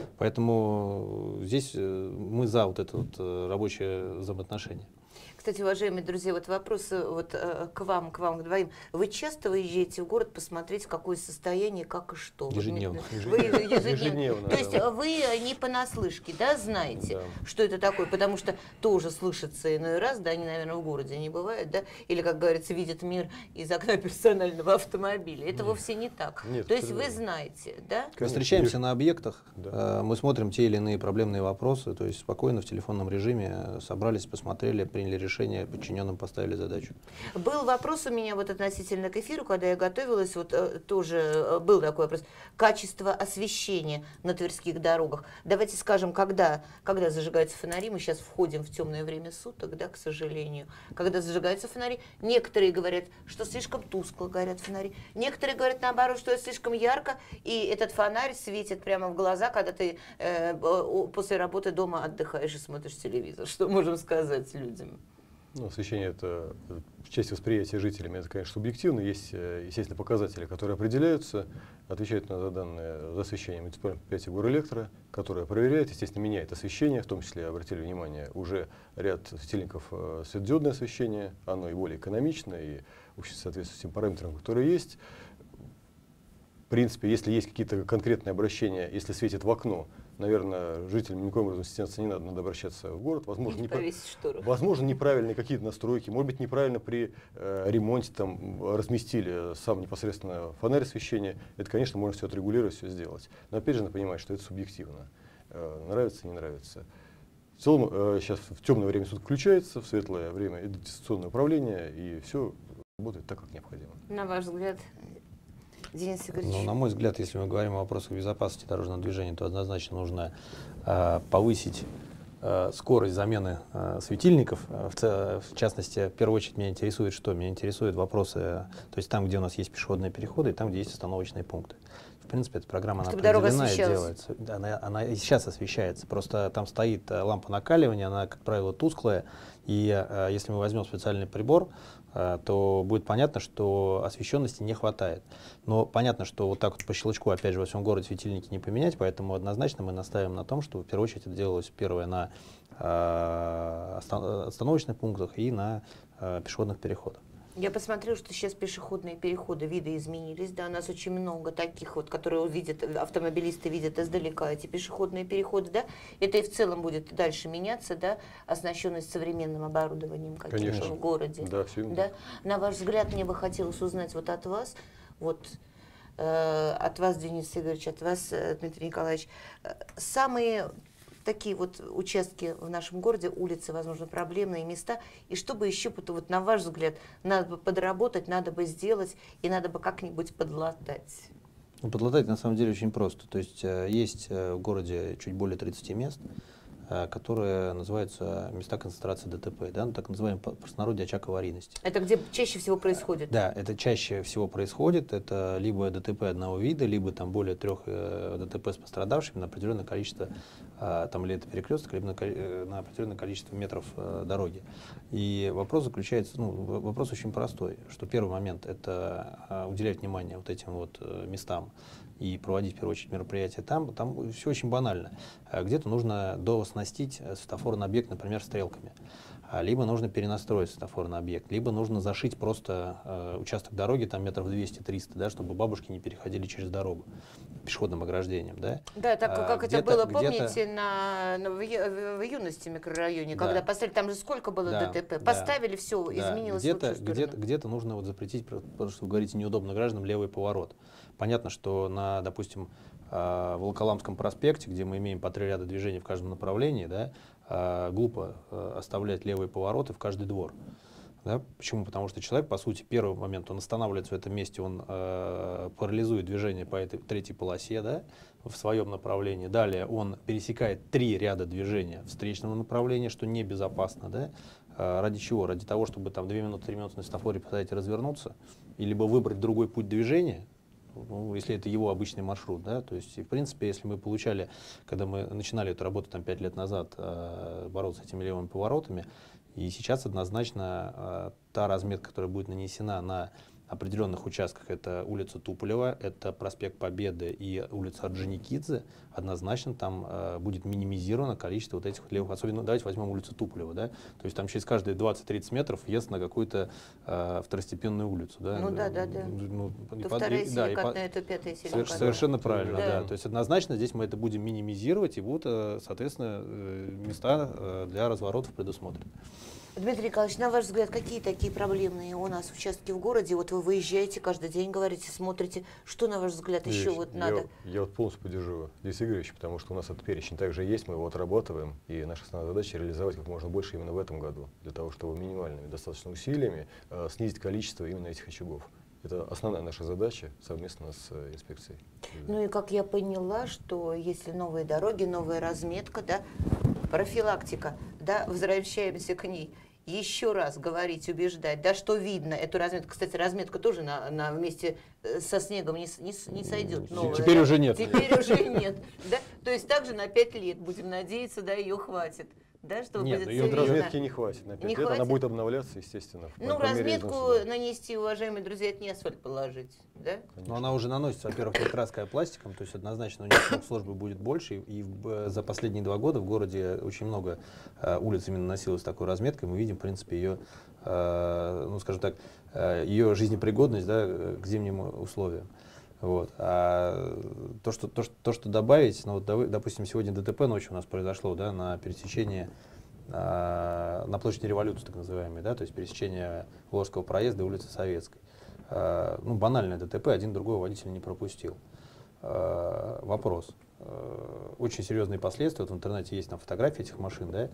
Поэтому здесь мы за вот это вот рабочее взаимоотношение. Кстати, уважаемые друзья, вот вопрос вот, э, к вам, к вам, к двоим. Вы часто выезжаете в город посмотреть, в какое состояние, как и что? Ежедневно. Вы, ежедневно. Ежедневно, То есть да. вы не понаслышке, да, знаете, Да. что это такое? Потому что тоже слышится иной раз, да, они, наверное, в городе не бывают, да, или, как говорится, видят мир из окна персонального автомобиля. Это Нет. вовсе не так. Нет, То есть вы верно. знаете, да? Мы встречаемся на объектах, Да. мы смотрим те или иные проблемные вопросы, то есть спокойно в телефонном режиме собрались, посмотрели, приняли решение, подчиненным поставили задачу. Был вопрос у меня вот относительно к эфиру, когда я готовилась, вот э, тоже э, был такой вопрос. Качество освещения на тверских дорогах. Давайте скажем, когда, когда зажигаются фонари, мы сейчас входим в темное время суток, да, к сожалению. Когда зажигаются фонари, некоторые говорят, что слишком тускло горят фонари. Некоторые говорят, наоборот, что это слишком ярко, и этот фонарь светит прямо в глаза, когда ты э, после работы дома отдыхаешь и смотришь телевизор. Что можем сказать людям? Ну, освещение — это часть восприятия жителями, это, конечно, субъективно. Есть, естественно, показатели, которые определяются, отвечают на данные за освещение муниципальное предприятие «Горэлектро», которое проверяет, естественно, меняет освещение, в том числе, обратили внимание, уже ряд светильников светодиодное освещение, оно и более экономичное, и в общем, соответствует тем параметрам, которые есть. В принципе, если есть какие-то конкретные обращения, если светит в окно, наверное, жителям никоим образом стесняться не надо, надо обращаться в город. Возможно, не непра... Возможно неправильные какие-то настройки, может быть, неправильно при э, ремонте там, разместили сам непосредственно фонарь освещения. Это, конечно, можно все отрегулировать, все сделать. Но опять же, надо понимать, что это субъективно. Э, нравится, не нравится. В целом, э, сейчас в темное время суток включается, в светлое время идет дистанционное управление, и все работает так, как необходимо. На ваш взгляд, Денис Игоревич? Ну, на мой взгляд, если мы говорим о вопросах безопасности дорожного движения, то однозначно нужно э, повысить э, скорость замены э, светильников. В, в частности, в первую очередь меня интересует что? Меня интересуют вопросы, то есть там, где у нас есть пешеходные переходы, и там, где есть остановочные пункты. В принципе, эта программа, она определена и делается. Она, она и сейчас освещается. Просто там стоит лампа накаливания, она, как правило, тусклая. И э, если мы возьмем специальный прибор, э, то будет понятно, что освещенности не хватает. Но понятно, что вот так вот по щелчку, опять же, во всем городе светильники не поменять, поэтому однозначно мы настаиваем на том, что в первую очередь это делалось первое на э, остановочных пунктах и на э, пешеходных переходах. Я посмотрела, что сейчас пешеходные переходы, виды изменились, да, у нас очень много таких вот, которые видят, автомобилисты видят издалека эти пешеходные переходы, да, это и в целом будет дальше меняться, да, оснащенность современным оборудованием каким-то в городе. Да, все да. На ваш взгляд, мне бы хотелось узнать вот от вас, вот э, от вас, Денис Игоревич, от вас, Дмитрий Николаевич, э, самые такие вот участки в нашем городе, улицы, возможно, проблемные места, и чтобы еще, вот, на ваш взгляд, надо бы подработать, надо бы сделать, и надо бы как-нибудь подлатать? Ну, подлатать на самом деле очень просто. То есть есть в городе чуть более тридцати мест, которые называются места концентрации ДТП, да, ну, так называемый в простонародье очаг аварийности. Это где чаще всего происходит? Да, это чаще всего происходит. Это либо ДТП одного вида, либо там более трех э, ДТП с пострадавшими на определенное количество, э, там, или это перекресток, либо на, э, на определенное количество метров э, дороги. И вопрос заключается, ну, вопрос очень простой, что первый момент — это э, уделять внимание вот этим вот э, местам и проводить, в первую очередь, мероприятия там. Там все очень банально. Где-то нужно дооснастить светофорный объект, например, стрелками. Либо нужно перенастроить светофорный объект, либо нужно зашить просто э, участок дороги, там метров двести-триста, да, чтобы бабушки не переходили через дорогу пешеходным ограждением. Да, да так а, как это было, помните, на, на, в, в юности микрорайоне, да. Когда поставили, там же сколько было да, ДТП, да, поставили, все, да. изменилось где-то, в лучшую сторону. Где-то, где-то нужно вот запретить, потому что вы говорите, неудобно гражданам левый поворот. Понятно, что на, допустим, в Волоколамском проспекте, где мы имеем по три ряда движений в каждом направлении, да, глупо оставлять левые повороты в каждый двор. Да? Почему? Потому что человек, по сути, первый момент, он останавливается в этом месте, он э, парализует движение по этой третьей полосе, да, в своем направлении. Далее он пересекает три ряда движения встречного направления, что небезопасно. Да? Э, ради чего? Ради того, чтобы там две минуты, три минуты на светофоре поставить и развернуться, или либо выбрать другой путь движения. Ну, если это его обычный маршрут, да, то есть, в принципе, если мы получали, когда мы начинали эту работу там пять лет назад, э, бороться с этими левыми поворотами, и сейчас однозначно э, та разметка, которая будет нанесена на определенных участках, это улица Туполева, это проспект Победы и улица Орджоникидзе, однозначно там э, будет минимизировано количество вот этих вот левых, особенно, давайте возьмем улицу Туполева, да, то есть там через каждые двадцать-тридцать метров въезд на какую-то э, второстепенную улицу, да. Ну да, да, да. Ну, то вторая силикатная, то пятая силикатная. Совершенно правильно, да. да. То есть однозначно здесь мы это будем минимизировать, и будут, соответственно, места для разворотов предусмотрены. Дмитрий Николаевич, на ваш взгляд, какие такие проблемные у нас участки в городе? Вот вы выезжаете каждый день, говорите, смотрите. Что, на ваш взгляд, еще вот надо? Я, я вот полностью поддерживаю Денис Игоревич, потому что у нас этот перечень также есть, мы его отрабатываем, и наша основная задача реализовать как можно больше именно в этом году, для того, чтобы минимальными достаточно усилиями э, снизить количество именно этих очагов. Это основная наша задача совместно с э, инспекцией. Ну и как я поняла, что если новые дороги, новая разметка, да, профилактика, да, возвращаемся к ней. Еще раз говорить, убеждать, да, что видно, эту разметку, кстати, разметка тоже на, на вместе со снегом не, не, не сойдет новая. Теперь да? уже нет. Теперь уже нет, да, то есть также на пять лет, будем надеяться, да, ее хватит. Да, чтобы Нет, будет ее разметки не хватит на пять не лет, хватит? Она будет обновляться, естественно. Ну, разметку нанести, уважаемые друзья, это не асфальт положить, да? Но она уже наносится, во-первых, не краской, а пластиком, то есть однозначно у нее срок службы будет больше, и в, за последние два года в городе очень много э, улиц именно носилось такой разметкой, мы видим, в принципе, ее, э, ну, скажем так, э, ее жизнепригодность, да, к зимним условиям. Вот. А то, что, то, что, то, что добавить, ну, вот, допустим, сегодня ДТП ночью у нас произошло, да, на пересечении, а, на площади Революции, так называемой, да, то есть пересечение Волжского проезда и улицы Советской. А, ну, банальное ДТП, один другой водитель не пропустил. А, вопрос. А, очень серьезные последствия, вот в интернете есть там фотографии этих машин, да,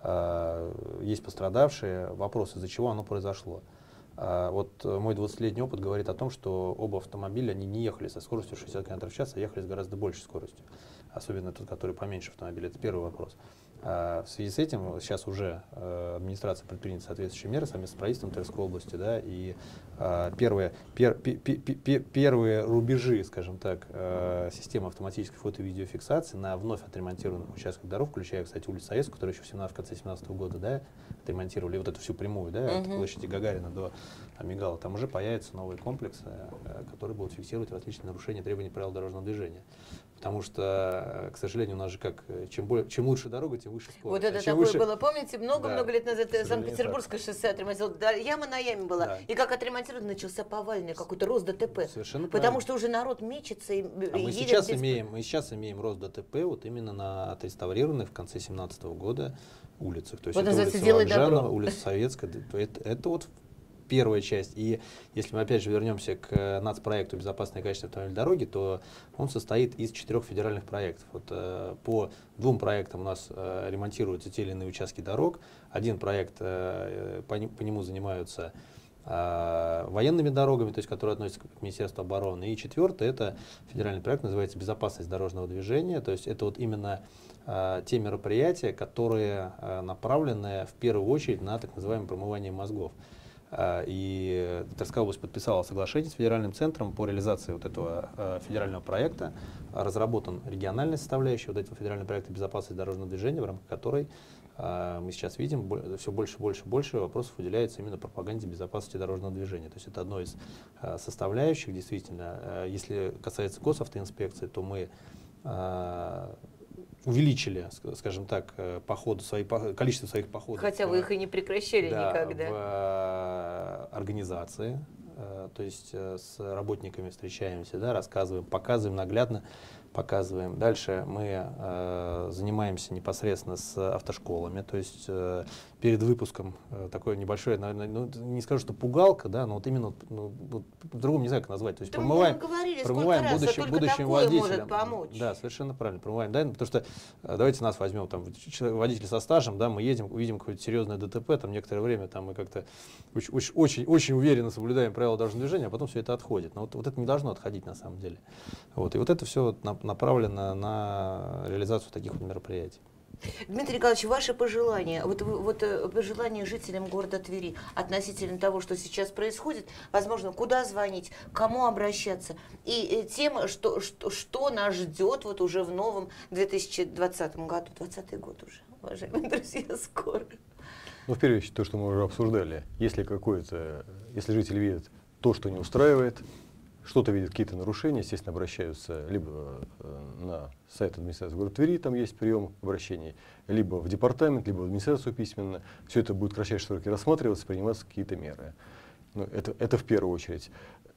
а, есть пострадавшие, вопрос, из-за чего оно произошло. Вот мой двадцатилетний опыт говорит о том, что оба автомобиля они не ехали со скоростью шестьдесят километров в час, а ехали с гораздо большей скоростью. Особенно тот, который поменьше автомобиля. Это первый вопрос. В связи с этим сейчас уже администрация предпринята соответствующие меры совместно с правительством Тверской области. Да, и первые, пер, пер, пер, первые рубежи, скажем так, системы автоматической фото- и видеофиксации на вновь отремонтированных участках дорог, включая, кстати, улицу Советскую, которую еще в, в конце две тысячи семнадцатого года, да, отремонтировали, вот эту всю прямую, да, uh-huh. от площади Гагарина до Амигала, там уже появятся новые комплексы, которые будут фиксировать различные нарушения требований правил дорожного движения. Потому что, к сожалению, у нас же как, чем, более, чем лучше дорога, тем выше скорость. Вот это а такое выше... было, помните, много-много да, лет назад Санкт-Петербургское шоссе отремонтировали, да, яма на яме была, да. И как отремонтировали, начался повальный какой-то рост ДТП. Совершенно потому правильно. Что уже народ мечется и а мы едет сейчас без... имеем, мы сейчас имеем рост ДТП вот именно на отреставрированных в конце две тысячи семнадцатого года улицах. То есть вот это улица Вокзальная, улица Советская, это, это вот первая часть. И если мы опять же вернемся к нацпроекту «Безопасное качество автомобильной дороги», то он состоит из четырех федеральных проектов. Вот, э, по двум проектам у нас э, ремонтируются те или иные участки дорог. Один проект, э, по, по нему занимаются военными дорогами, то есть которые относятся к Министерству обороны. И четвертое, это федеральный проект, называется «Безопасность дорожного движения». То есть это вот именно а, те мероприятия, которые а, направлены в первую очередь на так называемое промывание мозгов. А, и Тверская область подписала соглашение с федеральным центром по реализации вот этого а, федерального проекта. Разработан региональная составляющая вот этого федерального проекта «Безопасность дорожного движения», в рамках которой мы сейчас видим, все больше, больше, больше вопросов уделяется именно пропаганде безопасности дорожного движения. То есть это одно из составляющих, действительно. Если касается госавтоинспекции, то мы увеличили, скажем так, походы, свои, количество своих походов. Хотя вы их и не прекращали да, никогда. В организации. То есть с работниками встречаемся, да, рассказываем, показываем наглядно, показываем. Дальше мы э, занимаемся непосредственно с автошколами, то есть э, перед выпуском э, такое небольшое, наверное, ну, не скажу, что пугалка, да, но вот именно, ну, вот, по-другому не знаю, как назвать. То есть да промываем, говорили, промываем раз, будущим, а будущим водителям. водителям. Может помочь. Да, совершенно правильно, промываем. Да, потому что э, давайте нас возьмем, там, водитель со стажем, да, мы едем, увидим какое-то серьезное ДТП, там некоторое время там мы как-то очень, очень, очень, очень уверенно соблюдаем правила дорожного движения, а потом все это отходит. Но вот, вот это не должно отходить на самом деле. Вот, и вот это все на, направлено на реализацию таких вот мероприятий. Дмитрий Николаевич, ваши пожелания, вот, вот пожелания жителям города Твери относительно того, что сейчас происходит, возможно, куда звонить, к кому обращаться, и тем, что, что, что нас ждет вот уже в новом две тысячи двадцатом году, двадцатый год уже, уважаемые друзья, скоро. Ну, в первую очередь, то, что мы уже обсуждали, если какое-то, если жители видят то, что не устраивает, что-то видят, какие-то нарушения, естественно, обращаются либо на сайт администрации города Твери, там есть прием обращений, либо в департамент, либо в администрацию письменно. Все это будет в кратчайшие сроки рассматриваться, приниматься какие-то меры. Ну, это, это в первую очередь.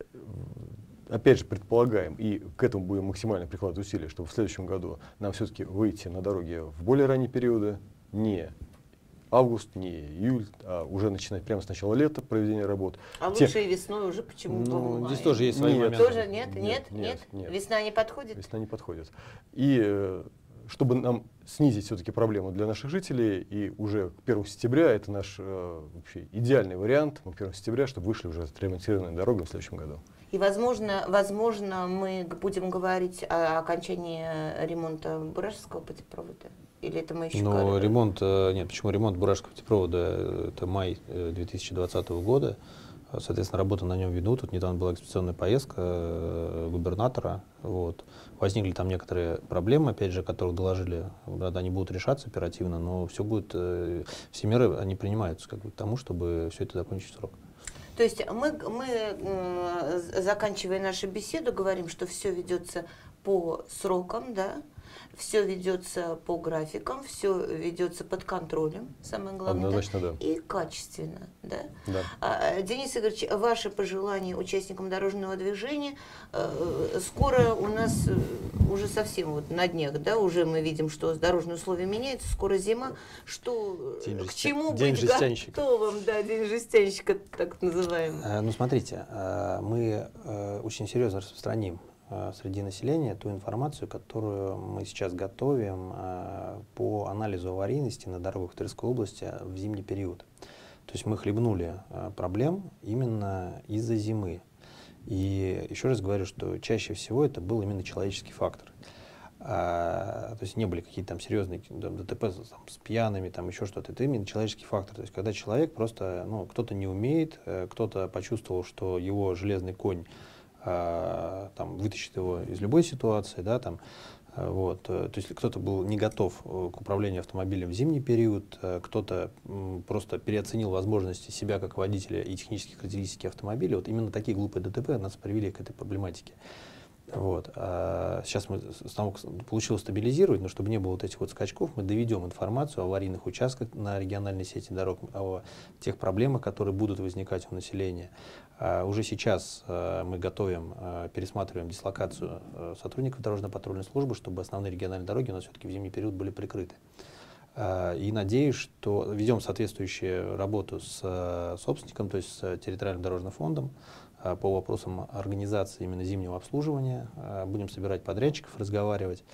Опять же, предполагаем, и к этому будем максимально прикладывать усилия, чтобы в следующем году нам все-таки выйти на дороги в более ранние периоды, не август, не июль, а уже начинать прямо с начала лета проведение работ. А Те... лучше и весной уже почему-то. Ну, здесь тоже есть свои нет, моменты. Тоже нет? Нет? Нет, Нет? нет, нет. Весна не подходит? Весна не подходит. И э, чтобы нам снизить все-таки проблему для наших жителей, и уже к первому сентября, это наш э, вообще идеальный вариант, мы к первому сентября, чтобы вышли уже отремонтированные дороги в следующем году. И, возможно, возможно, мы будем говорить о окончании ремонта Буражского путепровода? Или это мы еще Но говорим? ремонт, нет, почему ремонт Буражского путепровода, это май две тысячи двадцатого года, соответственно, работы на нем ведут. Тут недавно была экспедиционная поездка губернатора, вот. Возникли там некоторые проблемы, опять же, которых доложили, правда, они будут решаться оперативно, но все будет, все меры, они принимаются как бы, к тому, чтобы все это закончить в срок. То есть мы, мы, заканчивая нашу беседу, говорим, что все ведется по срокам, да? Все ведется по графикам, все ведется под контролем, самое главное, Однозначно, да? Да. И качественно. Да? Да. А, Денис Игоревич, ваши пожелания участникам дорожного движения. Скоро у нас уже совсем вот на днях, да, уже мы видим, что дорожные условия меняются, скоро зима, что День к жестя... чему День быть жестянщика. готовым, да, день жестянщика, так называемый. Ну, смотрите, мы очень серьезно распространим среди населения ту информацию, которую мы сейчас готовим по анализу аварийности на дорогах Тверской области в зимний период. То есть мы хлебнули проблем именно из-за зимы. И еще раз говорю, что чаще всего это был именно человеческий фактор. А, то есть не были какие-то там серьезные там, ДТП там, с пьяными, там еще что-то. Это именно человеческий фактор. То есть когда человек просто, ну, кто-то не умеет, кто-то почувствовал, что его железный конь а, там, вытащит его из любой ситуации, да, там, вот. То есть кто-то был не готов к управлению автомобилем в зимний период, кто-то просто переоценил возможности себя как водителя и технические характеристики автомобиля. Вот именно такие глупые ДТП нас привели к этой проблематике. Вот. А сейчас мы получилось стабилизировать, но чтобы не было вот этих вот скачков, мы доведем информацию о аварийных участках на региональной сети дорог, о тех проблемах, которые будут возникать у населения. А уже сейчас а, мы готовим, а, пересматриваем дислокацию а, сотрудников дорожно-патрульной службы, чтобы основные региональные дороги у нас все-таки в зимний период были прикрыты. А, и надеюсь, что ведем соответствующую работу с а, собственником, то есть с территориальным дорожным фондом, по вопросам организации именно зимнего обслуживания. Будем собирать подрядчиков, разговаривать.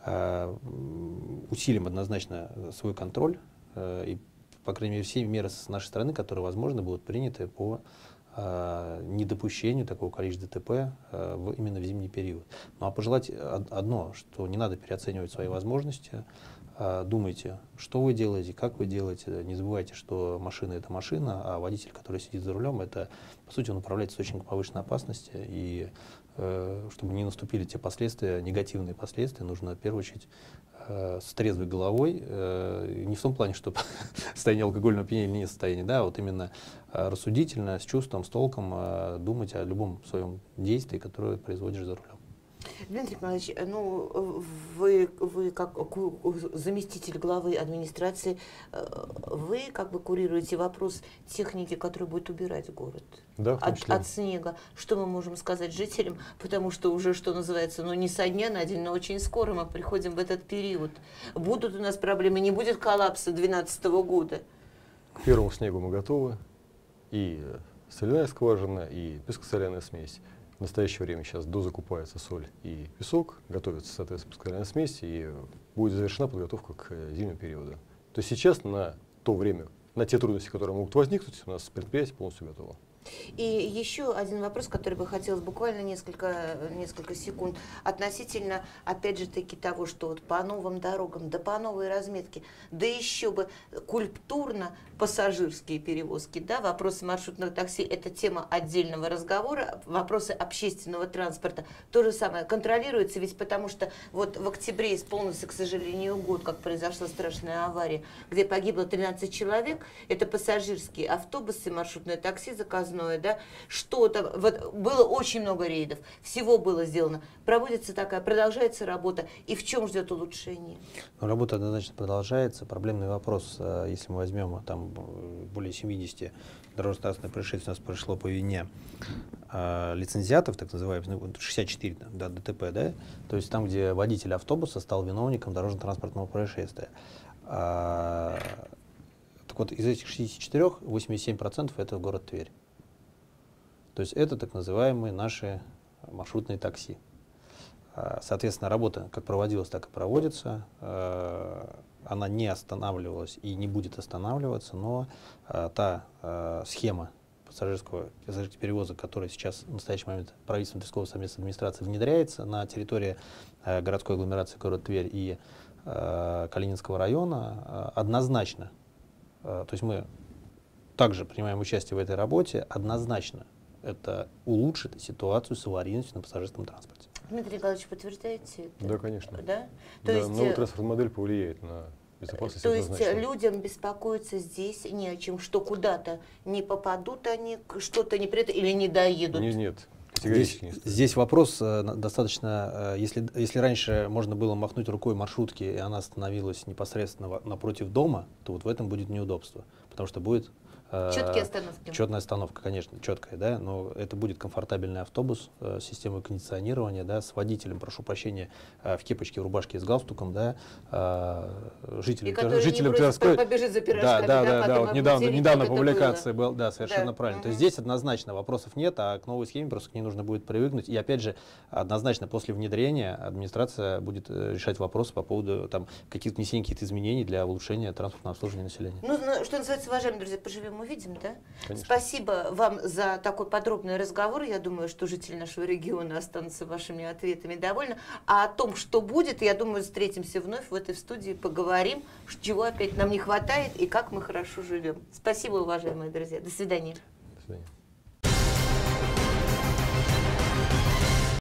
Усилим однозначно свой контроль. И, по крайней мере, все меры с нашей стороны, которые, возможно, будут приняты по э, недопущению такого количества ДТП э, в, именно в зимний период. Ну а пожелать одно, что не надо переоценивать свои возможности. Э, думайте, что вы делаете, как вы делаете. Не забывайте, что машина — это машина, а водитель, который сидит за рулем, это, по сути, он управляет источником повышенной опасности. И э, чтобы не наступили те последствия, негативные последствия, нужно в первую очередь с трезвой головой, э, не в том плане, что состояние алкогольного опьянения или не состояние, да, вот именно э, рассудительно, с чувством, с толком э, думать о любом своем действии, которое производишь за рулем. Дмитрий Николаевич, ну, вы, вы как заместитель главы администрации, вы как бы курируете вопрос техники, которая будет убирать город да, от, от снега. Что мы можем сказать жителям? Потому что уже, что называется, ну не со дня на день, но очень скоро мы приходим в этот период. Будут у нас проблемы, не будет коллапса две тысячи двенадцатого года? К первому снегу мы готовы. И соляная скважина, и песко-соляная смесь. В настоящее время сейчас дозакупается соль и песок, готовится, соответственно, песко-соляная смесь, и будет завершена подготовка к зимнему периоду. То есть сейчас на то время, на те трудности, которые могут возникнуть, у нас предприятие полностью готово. И еще один вопрос, который бы хотелось буквально несколько, несколько секунд, относительно, опять же таки, того, что вот по новым дорогам, да по новой разметке, да еще бы культурно пассажирские перевозки, да, вопросы маршрутного такси — это тема отдельного разговора, вопросы общественного транспорта то же самое контролируется, ведь потому что вот в октябре исполнился, к сожалению, год, как произошла страшная авария, где погибло тринадцать человек, это пассажирские автобусы, маршрутное такси заказное, да, что-то, вот было очень много рейдов, всего было сделано, проводится такая, продолжается работа, и в чем ждет улучшение? Ну, работа однозначно продолжается. Проблемный вопрос, если мы возьмем там более семидесяти дорожно-транспортных происшествий у нас произошло по вине э, лицензиатов, так называемых, шестьдесят четыре да, ДТП, да, то есть там, где водитель автобуса стал виновником дорожно-транспортного происшествия. А, так вот, из этих шестидесяти четырёх восемьдесят семь процентов это город Тверь. То есть это так называемые наши маршрутные такси. Соответственно, работа как проводилась, так и проводится. Она не останавливалась и не будет останавливаться, но та схема пассажирского, пассажирских перевозок, которая сейчас в настоящий момент правительством Тверской совместной администрации внедряется на территории городской агломерации город Тверь и Калининского района, однозначно, то есть мы также принимаем участие в этой работе, однозначно это улучшит ситуацию с аварийностью на пассажирском транспорте. Дмитрий Николаевич, подтверждаете это? Да, конечно. Да? То Да, есть, новая транспортная модель повлияет на безопасность. То есть однозначно. людям беспокоиться здесь не о чем, что куда-то не попадут они, что-то не придут или не доедут? Нет, нет. Здесь, здесь вопрос э, достаточно, э, если, если раньше можно было махнуть рукой маршрутки, и она остановилась непосредственно напротив дома, то вот в этом будет неудобство, потому что будет четкие остановки. Четная остановка, конечно, четкая, да, но это будет комфортабельный автобус э, с системой кондиционирования, да, с водителем, прошу прощения, э, в кепочке, в рубашке с галстуком, да, э, жителем, и жителем не Тверской. побежит за да, да, да, да, вот недавно, недавно публикация была, да, совершенно да. правильно. Угу. То есть здесь однозначно вопросов нет, а к новой схеме просто к ней нужно будет привыкнуть. И опять же, однозначно после внедрения администрация будет решать вопросы по поводу там каких-то внесения каких-то изменений для улучшения транспортного обслуживания населения. Ну, что называется, уважаемые друзья, поживем увидим, да? Конечно. Спасибо вам за такой подробный разговор. Я думаю, что жители нашего региона останутся вашими ответами довольны. А о том, что будет, я думаю, встретимся вновь в этой студии, поговорим, чего опять нам не хватает и как мы хорошо живем. Спасибо, уважаемые друзья. До свидания. До свидания.